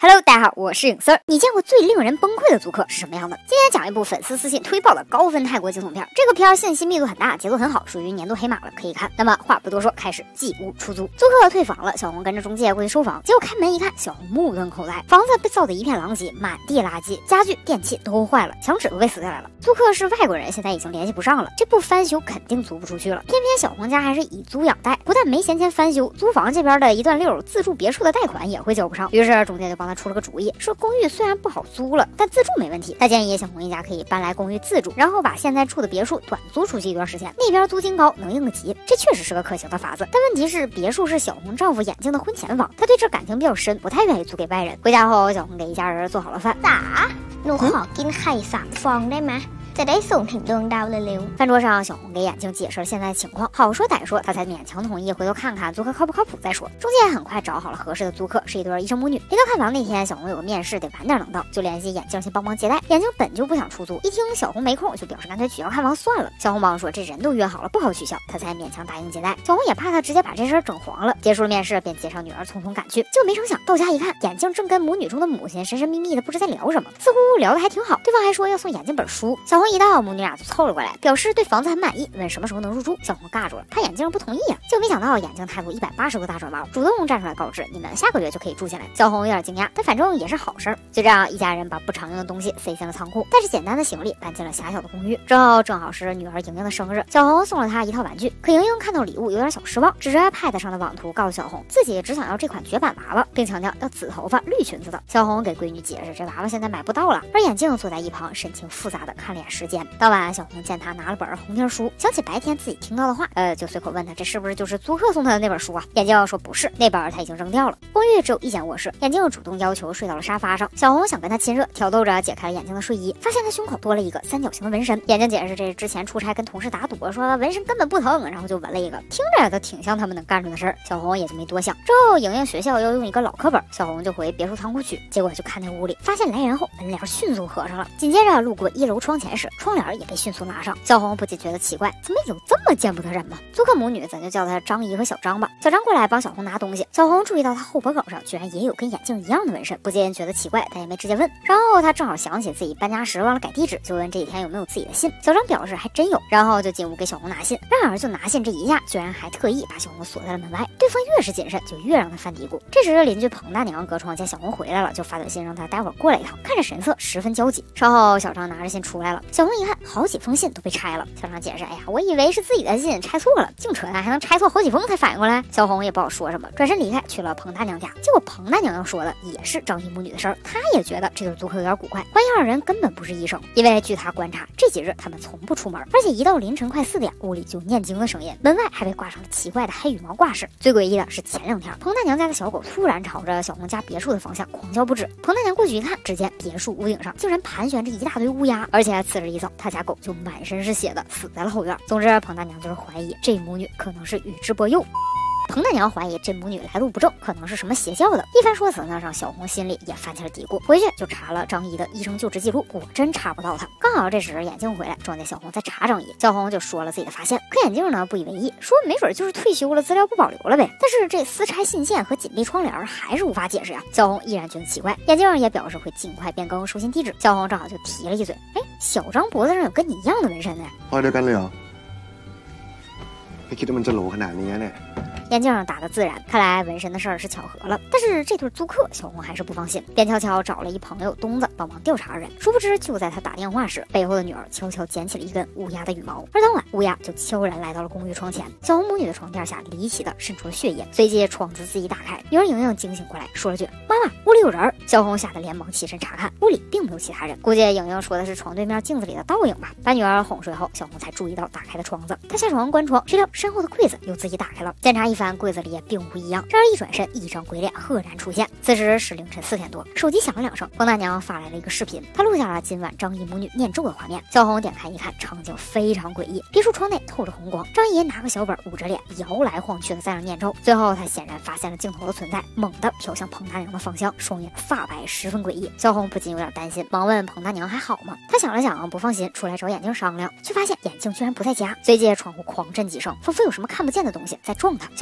Hello， 大家好，我是影丝儿。你见过最令人崩溃的租客是什么样的？今天讲一部粉丝私信推爆的高分泰国惊悚片。这个片儿信息密度很大，节奏很好，属于年度黑马了，可以看。那么话不多说，开始寄屋出租。租客退房了，小红跟着中介过去收房，结果开门一看，小红目瞪口呆，房子被造得一片狼藉，满地垃圾，家具电器都坏了，墙纸都被撕下来了。租客是外国人，现在已经联系不上了，这不翻修肯定租不出去了。偏偏小红家还是以租养贷，不但没闲钱翻修，租房这边的一段溜自住别墅的贷款也会交不上。于是中介就帮他出了个主意，说公寓虽然不好租了，但自住没问题。他建议小红一家可以搬来公寓自住，然后把现在住的别墅短租出去一段时间，那边租金高，能应个急。这确实是个可行的法子，但问题是别墅是小红丈夫眼镜的婚前房，他对这感情比较深，不太愿意租给外人。回家后，小红给一家人做好了饭。 จ๋หนูขอกินไข่3ฟองได้ไหมจะได้ส่งถึงดวงดาวเร็วๆ。 饭桌上，小红给眼镜解释了现在的情况，好说歹说，他才勉强同意回头看看租客靠不靠谱再说。中介很快找好了合适的租客，是一对医生母女。临到看房那天，小红有个面试，得晚点能到，就联系眼镜先帮忙接待。眼镜本就不想出租，一听小红没空，就表示干脆取消看房算了。小红忙说这人都约好了，不好取消，他才勉强答应接待。小红也怕他直接把这事儿整黄了，结束了面试便介绍女儿匆匆赶去。就没成想到家一看，眼镜正跟母女中的母亲神神秘秘的不知在聊什么，似乎聊得还挺好。对方还说要送眼镜本书。小红一到，母女俩就凑了过来，表示对房子很满意，问什么时候能入住。小红尬住了，怕眼镜不同意啊，就没想到眼镜态度180度大转弯，主动站出来告知你们下个月就可以住进来。小红有点惊讶，但反正也是好事儿。就这样，一家人把不常用的东西塞进了仓库，带着简单的行李搬进了狭小的公寓。之后正好是女儿莹莹的生日，小红送了她一套玩具。可莹莹看到礼物有点小失望，指着 pad 上的网图告诉小红，自己只想要这款绝版娃娃，并强调要紫头发绿裙子的。小红给闺女解释，这娃娃现在买不到了。而眼镜坐在一旁，神情复杂的看了眼时间。当晚，小红见他拿了本红贴书，想起白天自己听到的话，就随口问他这是不是就是租客送他的那本书啊？眼镜说不是，那本他已经扔掉了。公寓只有一间卧室，眼镜主动要求睡到了沙发上。小红想跟他亲热，挑逗着解开了眼镜的睡衣，发现他胸口多了一个三角形的纹身。眼镜解释这是之前出差跟同事打赌，说纹身根本不疼，然后就纹了一个，听着都挺像他们能干出的事儿。小红也就没多想。之后莹莹学校要用一个老课本，小红就回别墅仓库取，结果就看那屋里，发现来人后门帘迅速合上了，紧接着路过1楼窗前时，窗帘也被迅速拉上。小红不禁觉得奇怪，怎么有这么见不得人吗？租客母女咱就叫她张姨和小张吧。小张过来帮小红拿东西，小红注意到她后脖梗上居然也有跟眼镜一样的纹身，不禁觉得奇怪，但也没直接问。然后她正好想起自己搬家时忘了改地址，就问这几天有没有自己的信。小张表示还真有，然后就进屋给小红拿信。然而就拿信这一下，居然还特意把小红锁在了门外。对方越是谨慎，就越让她犯嘀咕。这时邻居彭大娘隔窗见小红回来了，就发短信让她待会儿过来一趟，看着神色十分焦急。稍后小张拿着信出来了，小红一看好几封信都被拆了。小张解释，哎呀，我以为是自己的信拆错了，净扯淡，还能拆错好几封才反应过来。小红也不好说什么，转身离开，去了彭大娘家。结果彭大娘要说的也是张姨母女的事儿，她也觉得这对租客有点古怪，怀疑二人根本不是医生，因为据她观察，这几日他们从不出门，而且一到凌晨快4点，屋里就念经的声音，门外还被挂上了奇怪的黑羽毛挂饰。最诡异的是前2天，彭大娘家的小狗突然朝着小红家别墅的方向狂叫不止。彭大娘过去一看，只见别墅屋顶上竟然盘旋着一大堆乌鸦，而且次日一早，他家狗就满身是血的死在了后院。总之，彭大娘就是怀疑这母女可能是宇智波鼬。彭大娘怀疑这母女来路不正，可能是什么邪教的。一番说辞呢，让小红心里也泛起了嘀咕。回去就查了张姨的医生就职记录，果真查不到她。刚好这时眼镜回来，撞见小红在查张姨，小红就说了自己的发现。可眼镜呢不以为意，说没准就是退休了，资料不保留了呗。但是这撕拆信件和紧闭窗帘还是无法解释呀。小红依然觉得奇怪，眼镜也表示会尽快变更收信地址。小红正好就提了一嘴，哎，小张脖子上有跟你一样的纹身呢。 開對緊你啊？你คิดว่ามันจะโหลขนาดนี้เนี่ย？ 眼镜打得自然，看来纹身的事儿是巧合了。但是这对租客，小红还是不放心，便悄悄找了一朋友东子帮忙调查二人。殊不知，就在他打电话时，背后的女儿悄悄捡起了一根乌鸦的羽毛。而当晚，乌鸦就悄然来到了公寓窗前，小红母女的床垫下离奇的渗出了血液。随即，窗子自己打开，女儿莹莹惊醒过来，说了句：“妈妈，屋里有人。”小红吓得连忙起身查看，屋里并没有其他人，估计莹莹说的是床对面镜子里的倒影吧。把女儿哄睡后，小红才注意到打开的窗子。她下床关窗，谁料身后的柜子又自己打开了，检查一番，柜子里也并不一样。然而一转身，一张鬼脸赫然出现。此时是凌晨4点多，手机响了2声，彭大娘发来了一个视频，她录下了今晚张姨母女念咒的画面。小红点开一看，场景非常诡异，别墅窗内透着红光，张姨拿个小本捂着脸，摇来晃去的在那念咒。最后她显然发现了镜头的存在，猛地瞟向彭大娘的方向，双眼发白，十分诡异。小红不禁有点担心，忙问彭大娘还好吗？她想了想，不放心，出来找眼镜商量，却发现眼镜居然不在家。随即窗户狂震几声，仿佛有什么看不见的东西在撞她。小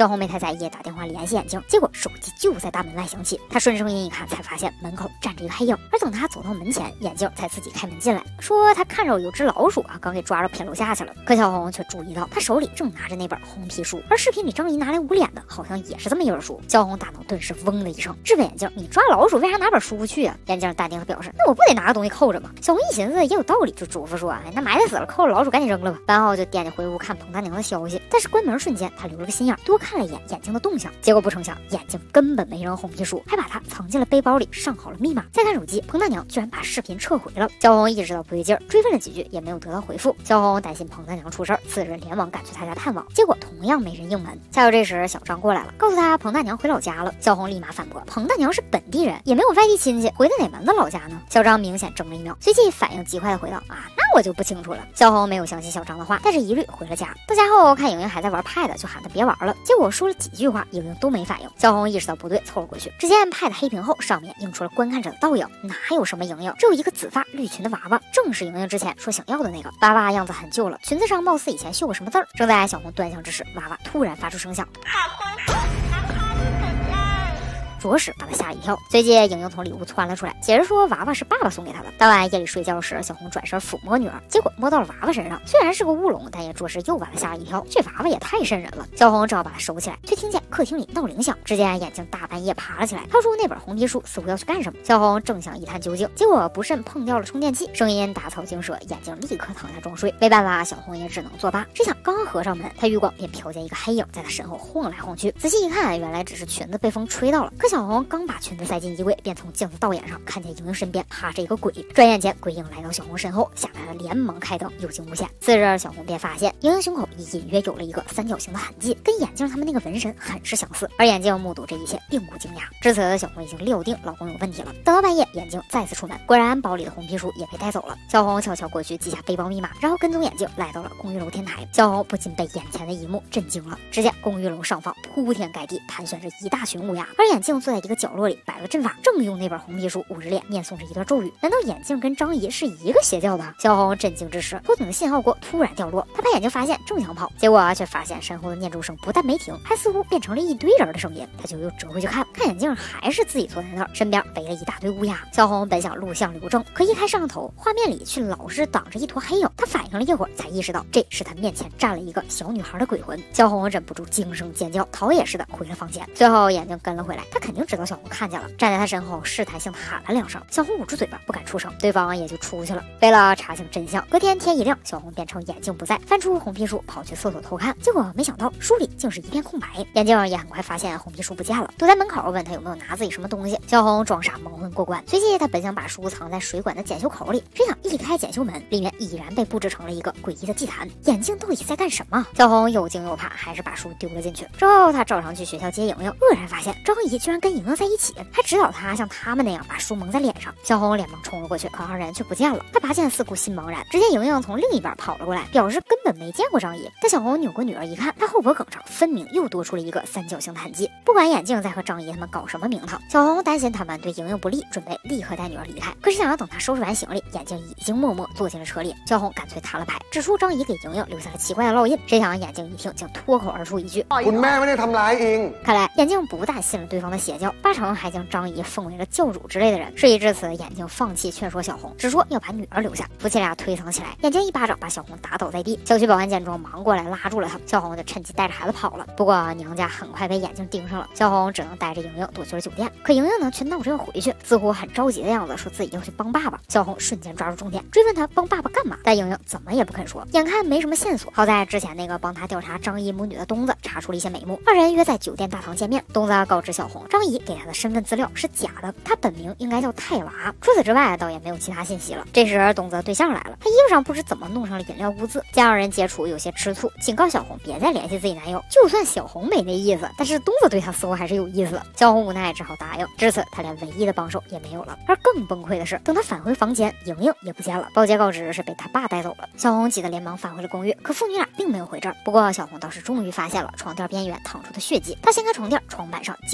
小红没太在意，打电话联系眼镜，结果手机就在大门外响起。他顺声音一看，才发现门口站着一个黑影。而等他走到门前，眼镜才自己开门进来，说他看着有只老鼠刚给抓着骗楼下去了。可小红却注意到他手里正拿着那本红皮书，而视频里张姨拿来捂脸的，好像也是这么一本书。小红大脑顿时嗡的一声，质问眼镜：“你抓老鼠为啥拿本书去啊？”眼镜淡定的表示：“那我不得拿个东西扣着吗？”小红一寻思也有道理，就嘱咐说：“哎，那埋汰死了，扣了老鼠赶紧扔了吧。”然后就惦记回屋看彭大娘的消息。但是关门瞬间，他留了个心眼，多看了一眼眼镜的动向，结果不成想，眼镜根本没扔红皮书，还把它藏进了背包里，上好了密码。再看手机，彭大娘居然把视频撤回了。小红意识到不对劲儿，追问了几句也没有得到回复。小红担心彭大娘出事儿，次日连忙赶去他家探望，结果同样没人应门。恰好这时小张过来了，告诉他彭大娘回老家了。小红立马反驳：“彭大娘是本地人，也没有外地亲戚，回的哪门子老家呢？”小张明显怔了一秒，随即反应极快的回道：“啊，那我就不清楚了。”小红没有相信小张的话，带着疑虑回了家。到家后看莹莹还在玩 pad， 就喊她别玩了。结果说了几句话，莹莹都没反应。小红意识到不对，凑了过去，只见 pad 黑屏后上面映出了观看者的倒影，哪有什么莹莹，只有一个紫发绿裙的娃娃，正是莹莹之前说想要的那个。娃娃样子很旧了，裙子上貌似以前绣过什么字儿。正在小红端详之时，娃娃突然发出声响，着实把他吓一跳。随即莹莹从里屋窜了出来，解释说娃娃是爸爸送给她的。当晚夜里睡觉时，小红转身抚摸女儿，结果摸到了娃娃身上，虽然是个乌龙，但也着实又把她吓了一跳。这娃娃也太瘆人了。小红正要把它收起来，却听见客厅里闹铃响。只见眼镜大半夜爬了起来，掏出那本红皮书，似乎要去干什么。小红正想一探究竟，结果不慎碰掉了充电器，声音打草惊蛇，眼镜立刻躺下装睡。没办法，小红也只能作罢。只想刚合上门，她余光便瞟见一个黑影在她身后晃来晃去。仔细一看，原来只是裙子被风吹到了。可小红刚把裙子塞进衣柜，便从镜子倒眼上看见莹莹身边趴着一个鬼。转眼间，鬼影来到小红身后，吓得她连忙开灯，有惊无险。次日，小红便发现莹莹胸口隐约有了一个三角形的痕迹，跟眼镜他们那个纹身很是相似。而眼镜目睹这一切，并不惊讶。至此，小红已经料定老公有问题了。等到半夜，眼镜再次出门，果然包里的红皮书也被带走了。小红悄悄过去记下背包密码，然后跟踪眼镜来到了公寓楼天台。小红不禁被眼前的一幕震惊了。只见公寓楼上方铺天盖地盘旋着一大群乌鸦，而眼镜坐在一个角落里摆了阵法，正用那本红皮书捂着脸念诵着一段咒语。难道眼镜跟张姨是一个邪教的？小红震惊之时，头顶的信号锅突然掉落，她把眼镜发现，正想跑，结果却发现身后的念咒声不但没停，还似乎变成了一堆人的声音。她就又折回去看眼镜还是自己坐在那儿，身边围了一大堆乌鸦。小红本想录像留证，可一开摄像头，画面里却老是挡着一坨黑影。她反应了一会儿，才意识到这是她面前站了一个小女孩的鬼魂。小红忍不住惊声尖叫，逃也似的回了房间。最后眼镜跟了回来，他肯定知道小红看见了，站在他身后试探性喊了2声。小红捂住嘴巴不敢出声，对方也就出去了。为了查清真相，隔天天一亮，小红便趁眼镜不在，翻出红皮书跑去厕所偷看，结果没想到书里竟是一片空白。眼镜也很快发现红皮书不见了，躲在门口问他有没有拿自己什么东西。小红装傻蒙混过关，随即他本想把书藏在水管的检修口里，谁想一开检修门，里面已然被布置成了一个诡异的祭坛。眼镜到底在干什么？小红又惊又怕，还是把书丢了进去。之后他照常去学校接莹莹，愕然发现张姨居然跟莹莹在一起，还指导他像他们那样把书蒙在脸上。小红连忙冲了过去，可二人却不见了。他拔剑四顾心茫然，只见莹莹从另一边跑了过来，表示根本没见过张姨。但小红扭过女儿一看，她后脖梗上分明又多出了一个三角形的痕迹。不管眼镜在和张姨他们搞什么名堂，小红担心他们对莹莹不利，准备立刻带女儿离开。可是想要等她收拾完行李，眼镜已经默默坐进了车里。小红干脆摊了牌，指出张姨给莹莹留下了奇怪的烙印。谁想眼镜一听，竟脱口而出一句：“ คุณแม่ไม่ได้ทำร้ายเอง。” 看来眼镜不但信了对方的邪教，八成还将张姨奉为了教主之类的人。事已至此，眼镜放弃劝说小红，只说要把女儿留下。夫妻俩推搡起来，眼镜一巴掌把小红打倒在地。小区保安见状忙过来拉住了他，小红就趁机带着孩子跑了。不过娘家很快被眼镜盯上了，小红只能带着莹莹躲去了酒店。可莹莹呢，却闹着要回去，似乎很着急的样子，说自己要去帮爸爸。小红瞬间抓住重点，追问他帮爸爸干嘛，但莹莹怎么也不肯说。眼看没什么线索，好在之前那个帮他调查张姨母女的东子查出了一些眉目，二人约在酒店大堂见面。东子告知小红，张姨给他的身份资料是假的，他本名应该叫泰娃。除此之外，倒也没有其他信息了。这时东子对象来了，他衣服上不知怎么弄上了饮料污渍，见二人接触有些吃醋，警告小红别再联系自己男友。就算小红没那意思，但是东子对他似乎还是有意思的。小红无奈只好答应。至此，他连唯一的帮手也没有了。而更崩溃的是，等他返回房间，莹莹也不见了。保洁告知是被他爸带走了。小红急得连忙返回了公寓，可父女俩并没有回这儿。不过小红倒是终于发现了床垫边缘淌出的血迹。她掀开床垫，床板上惊现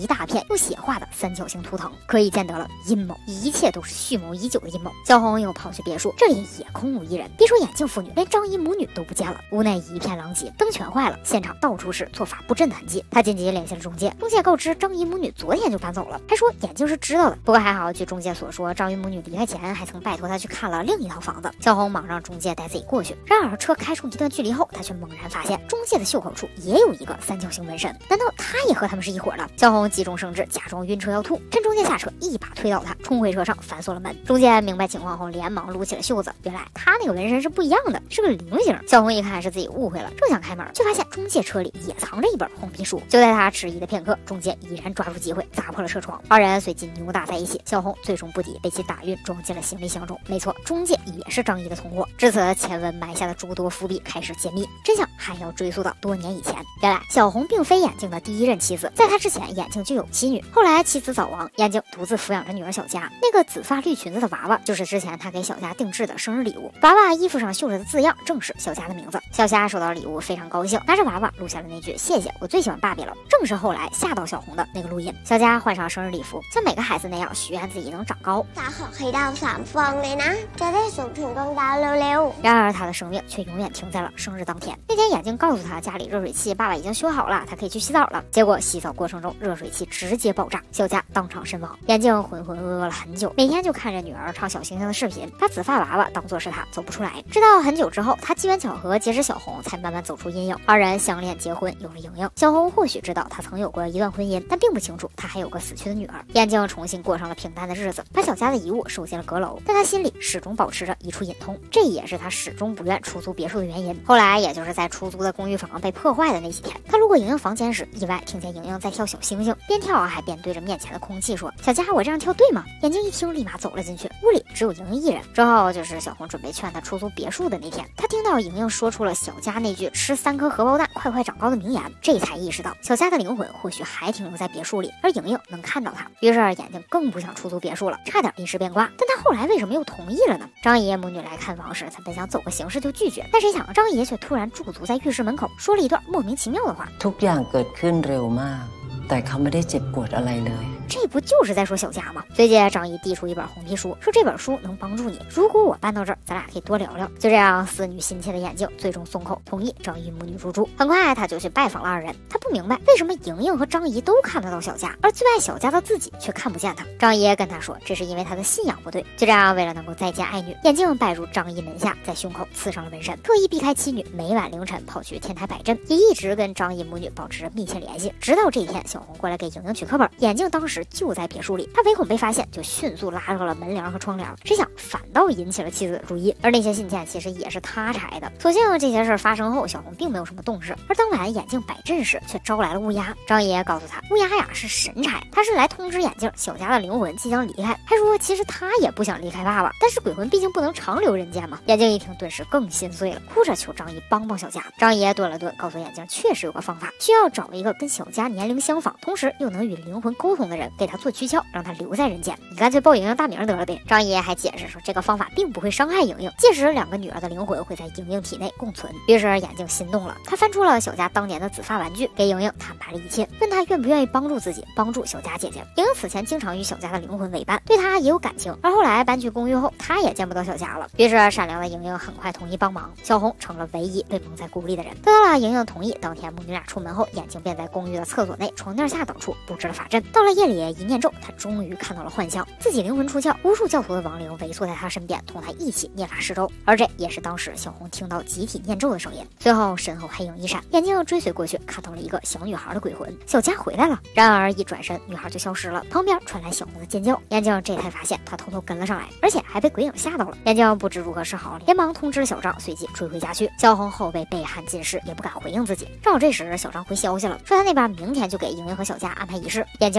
一大片用血画的三角形图腾，可以见得了阴谋，一切都是蓄谋已久的阴谋。小红又跑去别墅，这里也空无一人，别说眼镜妇女，连张姨母女都不见了，屋内一片狼藉，灯全坏了，现场到处是做法布阵的痕迹。他紧急联系了中介，中介告知张姨母女昨天就搬走了，还说眼镜是知道的。不过还好，据中介所说，张姨母女离开前还曾拜托他去看了另一套房子。小红忙让中介带自己过去，然而车开出一段距离后，他却猛然发现中介的袖口处也有一个三角形纹身，难道他也和他们是一伙的？小红急中生智，假装晕车要吐，趁中介下车一把推倒他，冲回车上反锁了门。中介明白情况后，连忙撸起了袖子，原来他那个纹身是不一样的，是个菱形。小红一看是自己误会了，正想开门，却发现中介车里也藏着一本红皮书。就在他迟疑的片刻，中介依然抓住机会砸破了车窗，二人随即扭打在一起。小红最终不敌，被其打晕，装进了行李箱中。没错，中介也是张姨的同伙。至此，前文埋下的诸多伏笔开始揭秘，真相还要追溯到多年以前。原来小红并非眼镜的第一任妻子，在他之前，眼镜就有妻女，后来妻子早亡，眼镜独自抚养着女儿小佳。那个紫发绿裙子的娃娃，就是之前他给小佳定制的生日礼物。娃娃衣服上绣着的字样，正是小佳的名字。小佳收到礼物非常高兴，拿着娃娃录下了那句谢谢，我最喜欢爸比了，正是后来吓到小红的那个录音。小佳换上生日礼服，像每个孩子那样许愿自己能长高。 ฝากขอไข่ดาว3ฟองเลยนะจะได้ส่งถึงดวงดาวเร็วๆ。 然而他的生命却永远停在了生日当天。那天眼镜告诉他家里热水器爸爸已经修好了，他可以去洗澡了。结果洗澡过程中热水器直接爆炸，小佳当场身亡。眼镜浑浑噩噩了很久，每天就看着女儿唱小星星的视频，把紫发娃娃当作是他，走不出来。直到很久之后，他机缘巧合结识小红，才慢慢走出阴影。二人相恋结婚，有了莹莹。小红或许知道他曾有过一段婚姻，但并不清楚他还有个死去的女儿。眼镜重新过上了平淡的日子，把小佳的遗物收进了阁楼，但他心里始终保持着一处隐痛，这也是他始终不愿出租别墅的原因。后来也就是在出租的公寓房被破坏的那几天，他路过莹莹房间时，意外听见莹莹在跳小星星，边跳还边对着面前的空气说：“小佳，我这样跳对吗？”眼镜一听，立马走了进去，屋里只有莹莹一人。之后就是小红准备劝他出租别墅的那天，他听到莹莹说出了小佳那句吃3颗荷包蛋快快长高的名言，这才意识到小佳的灵魂或许还停留在别墅里，而莹莹能看到他。于是眼镜更不想出租别墅了，差点临时变卦。但他后来为什么又同意了呢？张爷母女来看房时，他本想走个形式就拒绝，但谁想张爷却突然驻足在浴室门口，说了一段莫名其妙的话。 ทุกอย่างเกิดขึ้นเร็วมากแต่เขาไม่ได้เจ็บปวดอะไรเลย。 这不就是在说小佳吗？随即张姨递出一本红皮书，说这本书能帮助你，如果我搬到这儿，咱俩可以多聊聊。就这样，思女心切的眼镜最终松口，同意张姨母女入住。很快他就去拜访了二人，他不明白为什么莹莹和张姨都看得到小佳，而最爱小佳的自己却看不见他。张姨跟他说，这是因为他的信仰不对。就这样，为了能够再见爱女，眼镜拜入张姨门下，在胸口刺上了纹身，特意避开妻女，每晚凌晨跑去天台摆阵，也一直跟张姨母女保持着密切联系。直到这一天，小红过来给莹莹取课本，眼镜当时就在别墅里，他唯恐被发现，就迅速拉上了门帘和窗帘。谁想反倒引起了妻子的注意，而那些信件其实也是他拆的。所幸这些事发生后，小红并没有什么动势。而当晚眼镜摆阵时，却招来了乌鸦。张爷告诉他，乌鸦呀是神差，他是来通知眼镜小佳的灵魂即将离开，还说其实他也不想离开爸爸，但是鬼魂毕竟不能长留人间嘛。眼镜一听，顿时更心碎了，哭着求张姨帮帮小佳。张爷顿了顿，告诉眼镜确实有个方法，需要找一个跟小佳年龄相仿，同时又能与灵魂沟通的人，给他做躯壳，让他留在人间。你干脆报莹莹大名得了呗。张爷还解释说，这个方法并不会伤害莹莹，届时2个女儿的灵魂会在莹莹体内共存。于是眼镜心动了，他翻出了小佳当年的紫发玩具，给莹莹坦白了一切，问她愿不愿意帮助自己，帮助小佳姐姐。莹莹此前经常与小佳的灵魂为伴，对她也有感情，而后来搬去公寓后，她也见不到小佳了。于是善良的莹莹很快同意帮忙，小红成了唯一被蒙在鼓里的人。得到了莹莹同意，当天母女俩出门后，眼镜便在公寓的厕所内、床垫下等处布置了法阵。到了夜里一念咒，他终于看到了幻象，自己灵魂出窍，无数教徒的亡灵围坐在他身边，同他一起念法施咒。而这也是当时小红听到集体念咒的声音。随后身后黑影一闪，眼镜追随过去，看到了一个小女孩的鬼魂，小佳回来了。然而一转身，女孩就消失了，旁边传来小红的尖叫。眼镜这才发现他偷偷跟了上来，而且还被鬼影吓到了。眼镜不知如何是好，连忙通知了小张，随即追回家去。小红后背被汗浸湿，也不敢回应自己。正好这时小张回消息了，说他那边明天就给莹莹和小佳安排仪式。眼镜便没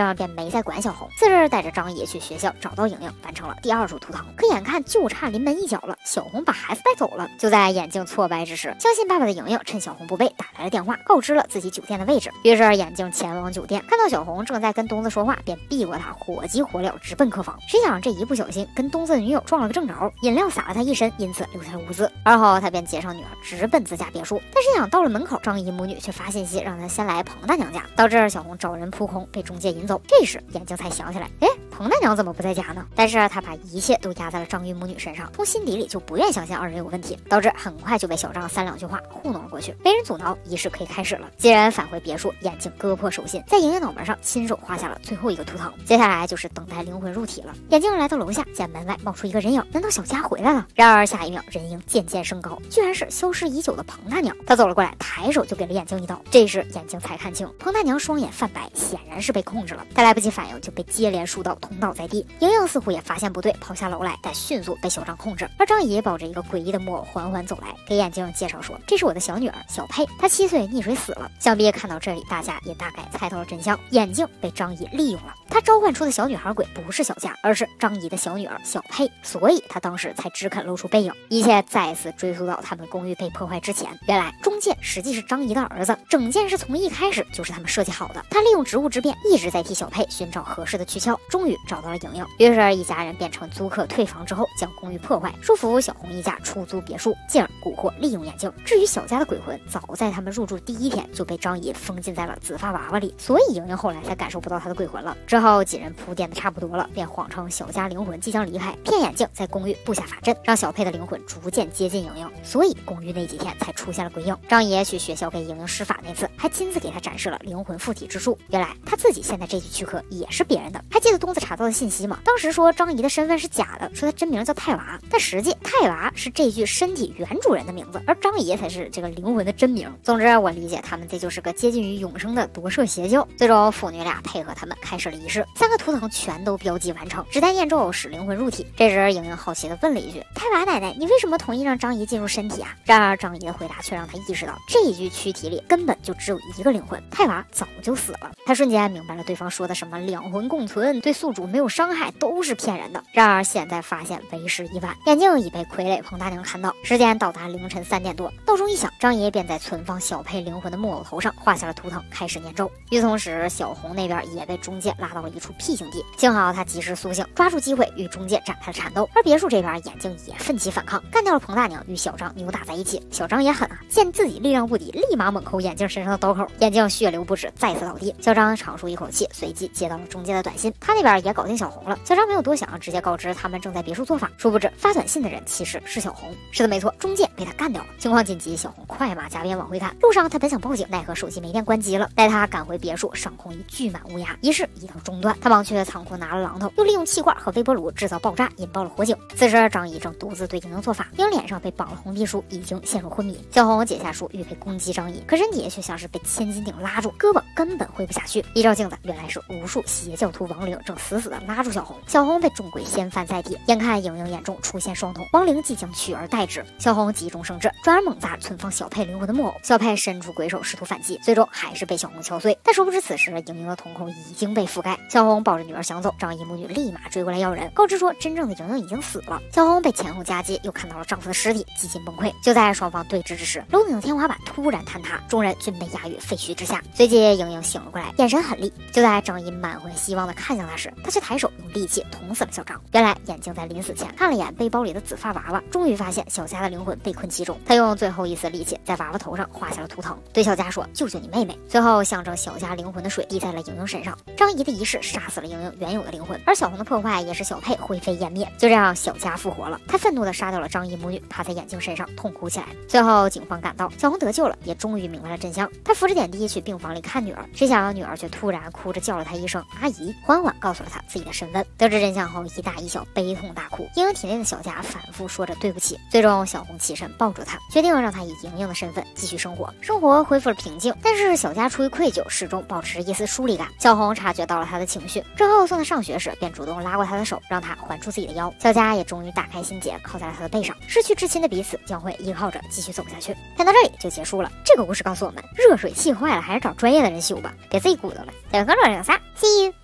没再管小红。次日带着张姨去学校找到莹莹，完成了第2处图腾。可眼看就差临门一脚了，小红把孩子带走了。就在眼镜挫败之时，相信爸爸的莹莹趁小红不备打来了电话，告知了自己酒店的位置。于是眼镜前往酒店，看到小红正在跟东子说话，便避过他，火急火燎直奔客房。谁想这一不小心跟东子的女友撞了个正着，饮料洒了他一身，因此留下了污渍。而后他便接上女儿直奔自家别墅，但是想到了门口，张姨母女却发信息让他先来彭大娘家，导致小红找人扑空，被中介引走。这时眼镜才想起来，彭大娘怎么不在家呢？但是他把一切都压在了张姨母女身上，从心底里就不愿相信二人有问题，导致很快就被小张3、2句话糊弄了过去。没人阻挠，仪式可以开始了。几人返回别墅，眼镜割破手心，在莹莹脑门上亲手画下了最后一个图腾。接下来就是等待灵魂入体了。眼镜来到楼下，见门外冒出一个人影，难道小佳回来了？然而下一秒人影渐渐升高，居然是消失已久的彭大娘。他走了过来，抬手就给了眼镜一刀。这时眼镜才看清，彭大娘双眼泛白，显然是被控制了。他来不及反应，就被接连数刀捅倒在地。莹莹似乎也发现不对，跑下楼来，但迅速被小张控制。而张姨抱着一个诡异的木偶缓缓走来，给眼镜介绍说：“这是我的小女儿小佩，她7岁溺水死了。”想必看到这里，大家也大概猜到了真相。眼镜被张姨利用了，她召唤出的小女孩鬼不是小佳，而是张姨的小女儿小佩，所以她当时才只肯露出背影。一切再次追溯到他们公寓被破坏之前。原来中介实际是张姨的儿子，整件事从一开始就是他们设计好的。他利用职务之便，一直在替小佩寻找合适的躯壳，终于找到了莹莹。于是，一家人变成租客退房之后，将公寓破坏，说服小红一家出租别墅，进而蛊惑利用眼镜。至于小佳的鬼魂，早在他们入住第1天就被张姨封禁在了紫发娃娃里，所以莹莹后来才感受不到她的鬼魂了。之后几人铺垫的差不多了，便谎称小佳灵魂即将离开，骗眼镜在公寓布下法阵，让小佩的灵魂逐渐接近莹莹，所以公寓那几天才出现了鬼影。张爷去学校给莹莹施法那次，还亲自给她展示了灵魂附体之术。原来他自己现在这具躯壳也是别人的。还记得东子查到的信息吗？当时说张姨的身份是假的，说她真名叫泰娃，但实际泰娃是这具身体原主人的名字，而张姨才是这个灵魂的真名。总之我理解他们这就是个接近于永生的夺舍邪教。最终父女俩配合他们开始了仪式，3个图腾全都标记完成，只待念咒使灵魂入体。这时莹莹好奇地问了一句：“泰娃奶奶，你为什么同意让张姨进入身体啊？”然而张姨的回答却让她意识到，这一具躯体里根本就只有一个灵魂，泰娃早就死了。她瞬间明白了对方说的什么两魂共存，对宿主没有伤害，都是骗人的。然而现在发现为时已晚，眼镜已被傀儡彭大娘看到。时间到达凌晨3点多，闹钟一响，张爷便在存放小佩灵魂的木偶头上画下了图腾，开始念咒。与此同时，小红那边也被中介拉到了一处僻静地，幸好他及时苏醒，抓住机会与中介展开了缠斗。而别墅这边眼镜也奋起反抗，干掉了彭大娘，与小张扭打在一起。小张也狠啊，见自己力量不敌，立马猛抠眼镜身上的刀口，眼镜血流不止，再次倒地。小张长舒一口气，随即接到了中介的短信，他那边也搞定小红了。小张没有多想，直接告知他们正在别墅做法，殊不知发短信的人其实是小红。是的，没错，中介被他干掉了。情况紧急，小红快马加鞭往回赶，路上他本想报警，奈何手机没电关机了。待他赶回别墅，上空已聚满乌鸦，仪式已到中断。他忙去仓库拿了榔头，又利用气罐和微波炉制造爆炸，引爆了火警。此时张姨正独自对莹莹做法，莹脸上被绑了红皮书，已经陷入昏迷。小红解下书预备攻击张姨，可身体却像是被千斤顶拉住，胳膊根本挥不下去。一照镜子，原来是无数邪教徒亡灵正死死的拉住小红。小红被众鬼掀翻在地，眼看莹莹眼中出现双瞳，亡灵即将取而代之。小红急中生智，转而猛砸存放小佩灵魂的木偶。小佩伸出鬼手试图反击，最终还是被小红敲碎。但殊不知此时莹莹的瞳孔已经被覆盖。小红抱着女儿想走，张姨母女立马追过来要人，告知说真正的莹莹已经死了。小红被前后夹击，又看到了丈夫的尸体，几近崩溃。就在双方对峙之时，楼顶的天花板突然坍塌，众人均被压于废墟之下。随即莹莹醒了过来，眼神狠厉。就在张姨满怀希望的看向她时，她却抬手用利器捅死了小张。原来眼镜在临死前看了眼背包里的紫发娃娃，终于发现小佳的灵魂被困其中。他用最后一丝力气在娃娃头上画下了图腾，对小佳说：“救救你妹妹。”随后象征小佳灵魂的水滴在了莹莹身上。张姨的仪式杀死了莹莹原有的灵魂，而小红的破坏也是小佩灰飞烟灭。就这样，小佳复活了。他愤怒地杀掉了张姨母女，趴在眼镜身上痛哭起来。随后警方赶到，小红得救了，也终于明白了真相。他扶着点滴去病房里看女儿，谁想女儿却突然哭着叫了他一声阿姨，缓缓告诉了他自己的身份。得知真相后，一大一小悲痛大哭。莹莹体内的小佳反复说着对不起。最终小红起身抱住他，决定让他以莹莹的身份继续生活。生活恢复了平静，但是小佳出于愧疚，始终保持一丝疏离感。小红察觉到了他的情绪，之后送他上学时便主动拉过他的手，让他还住自己的腰。小佳也终于大开心结，靠在了他的背上。失去至亲的彼此将会依靠着继续走下去。看到这里就结束了。这个故事告诉我们，热水器坏了还是找专业的人修吧，别自己鼓捣了。小刚说啥 ？See you。